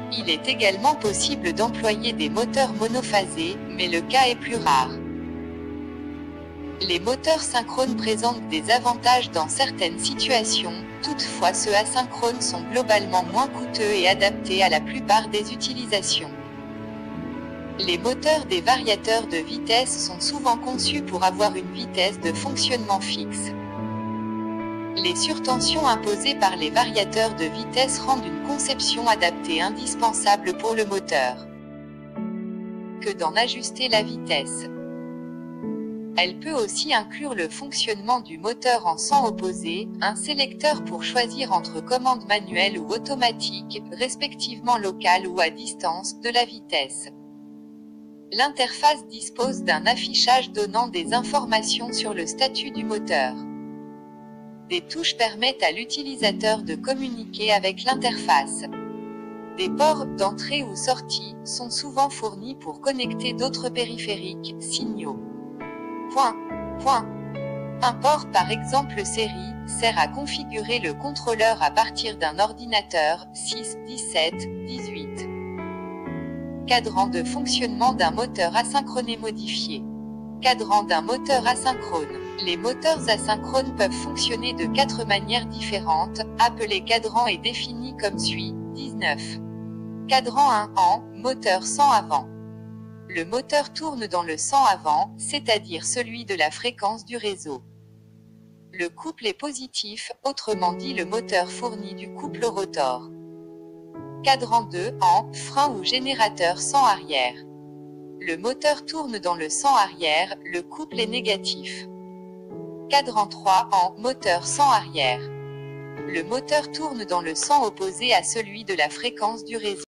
Il est également possible d'employer des moteurs monophasés, mais le cas est plus rare. Les moteurs synchrones présentent des avantages dans certaines situations, toutefois ceux asynchrones sont globalement moins coûteux et adaptés à la plupart des utilisations. Les moteurs des variateurs de vitesse sont souvent conçus pour avoir une vitesse de fonctionnement fixe. Les surtensions imposées par les variateurs de vitesse rendent une conception adaptée indispensable pour le moteur. Que d'en ajuster la vitesse. Elle peut aussi inclure le fonctionnement du moteur en sens opposé, un sélecteur pour choisir entre commande manuelle ou automatique, respectivement locale ou à distance, de la vitesse. L'interface dispose d'un affichage donnant des informations sur le statut du moteur. Des touches permettent à l'utilisateur de communiquer avec l'interface. Des ports d'entrée ou sortie sont souvent fournis pour connecter d'autres périphériques, signaux. Un port par exemple série sert à configurer le contrôleur à partir d'un ordinateur 6, 17, 18. Cadran de fonctionnement d'un moteur asynchrone modifié. Cadran d'un moteur asynchrone. Les moteurs asynchrones peuvent fonctionner de 4 manières différentes, appelé cadran et défini comme suit. 19. Cadran 1 en moteur sans avant. Le moteur tourne dans le sens avant, c'est-à-dire celui de la fréquence du réseau. Le couple est positif, autrement dit le moteur fournit du couple rotor. Cadran 2 en frein ou générateur sans arrière. Le moteur tourne dans le sens arrière, le couple est négatif. Cadran 3 en moteur sans arrière. Le moteur tourne dans le sens opposé à celui de la fréquence du réseau.